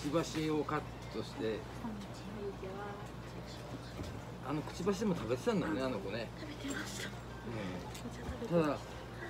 ちばしをカットして、くちばしでも食べてたんだよね、あの子ね。 食べてました。 ただ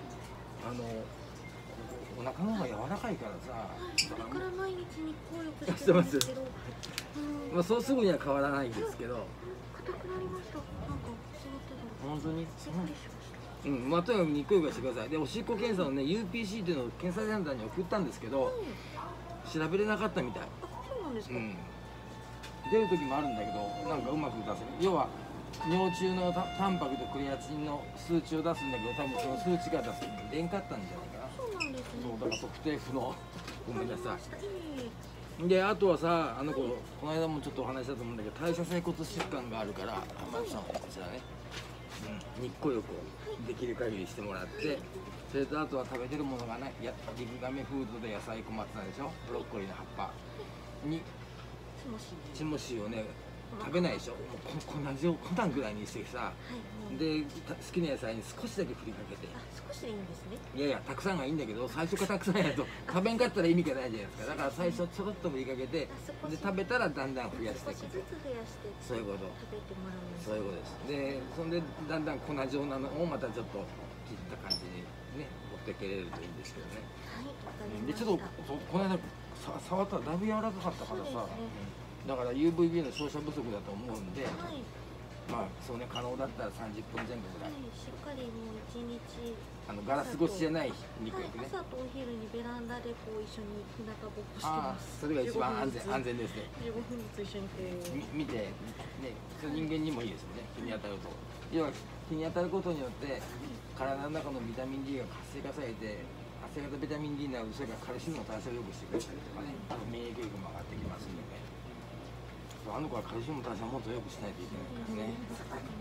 お腹の方が柔らかいからさ。 それから毎日日光浴してるんですけど、 まあそうすぐには変わらないですけど。 硬くなりました。なんか違ってた。 本当に。 しっかりしました。 まあとにかく日光浴してください。でおしっこ検査のね UPC っていうのを検査センターに送ったんですけど、調べれなかったみたい。 そうなんですか。 出る時もあるんだけど、なんかうまく出せる。要は尿中のタンパクとクレアチニンの数値を出すんだけど、多分その数値が出すのに出んかったんじゃないかな。 そうなんですね。 そうだから測定不能。ごめんなさい。であとはさ、あの子この間もちょっとお話したと思うんだけど、代謝性骨疾患があるから、浜田さんはこちらね、日光浴をできる限りしてもらって、それとあとは食べてるものがね、リブガメフードで野菜小松菜でしょ、ブロッコリーの葉っぱにチモシーをね食べないでしょ、もう粉状粉ぐらいにしてさ、で好きな野菜に少しだけ振りかけて。 少しでいいんですね。 いやいや、たくさんがいいんだけど、最初からたくさんやると食べんかったら意味がないじゃないですか。だから最初ちょろっと振りかけて、で食べたらだんだん増やしていく。 少しずつ増やして、 そういうこと。 食べてもらうんです。 そういうことです。でそんでだんだん粉状なのをまたちょっと切った感じにね持ってけれるといいんですけどね。 はい、わかりまでした。 ちょっとこの間触ったらだいぶ柔らかかったからさ、だから UVB の照射不足だと思うんで、まあそうね、可能だったら30分前後ぐらい、 しっかりもう一日ガラス越しじゃない肉焼きね。 朝とお昼にベランダでこう一緒に日向ぼっこしてああ、 ます。 それが一番安全ですね。 15分ずつ一緒にこう見てね、その人間にもいいですよね、日に当たると。要は日に当たることによって体の中のビタミン D が活性化されて、活性化ビタミン D になる、それからカルシウムの代謝を良くしてくれたりとかね、免疫力も上がってきますんでね。あの子はカルシウムの代謝をもっと良くしないといけないからね。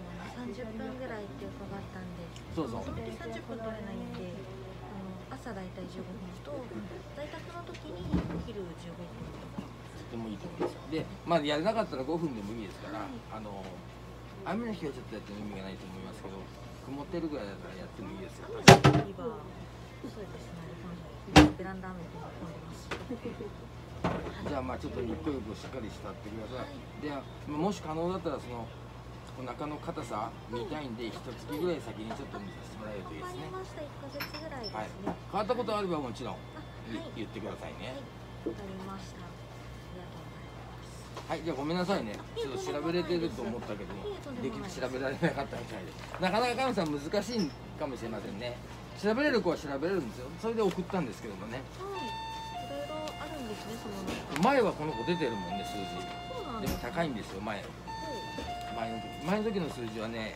30分ぐらいって伺ったんで、 そうそう。 30分取れないんで、朝だいたい15分と、在宅の時にお昼15分とか。 とてもいいと思いますよ。で、まあやれなかったら5分でもいいですから、雨の日はちょっとやっても意味がないと思いますけど、曇ってるぐらいだったらやってもいいですよ。 そうですね。ベランダ雨で混んでます。 じゃあまあちょっと日光浴をしっかりしたってください。で、もし可能だったらそのお腹の硬さ見たいんで、1月ぐらい先にちょっと見させてもらえるといいですね。 わかりました。1ヶ月ぐらいですね。 変わったことあればもちろん言ってくださいね。 わかりました。 はい、じゃあごめんなさいね。ちょっと調べれてると思ったけど、調べられなかったみたいで。なかなか神さん難しいかもしれませんね。調べれる子は調べれるんですよ。それで送ったんですけどもね。 いろいろあるんですね、その中。 前はこの子出てるもんね、数字。でも高いんですよ、前の時の数字はね、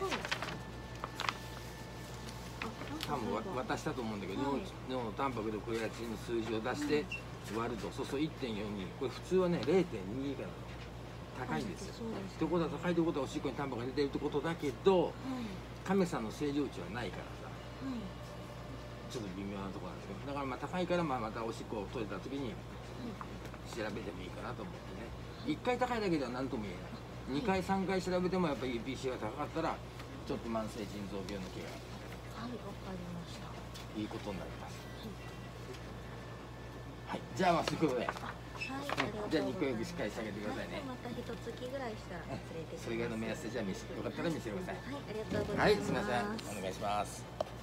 多分渡したと思うんだけど、尿のタンパクとクレアチニンの数字を出して割ると、そうそう 1.42、これ普通はね 0.2 以下なの。高いんですよ。ってことは高いってことはおしっこにタンパクが出てるってことだけど、亀さんの正常値はないからさ、ちょっと微妙なところなんですけど、だからまあ高いからまたおしっこを取れた時に調べてもいいかなと思ってね。1回高いだけでは何とも言えない。2回3回調べてもやっぱり UPC が高かったらちょっと慢性腎臓病の気がわかりました。 いいことになります。はい、じゃあまあそういうことで、じゃあ日光浴しっかりしてあげてくださいね。 また1月ぐらいしたら連れてきます。 それぐらいの目安でじゃあよかったら見せてください。 はい、ありがとうございます。 はい、すみません、お願いします。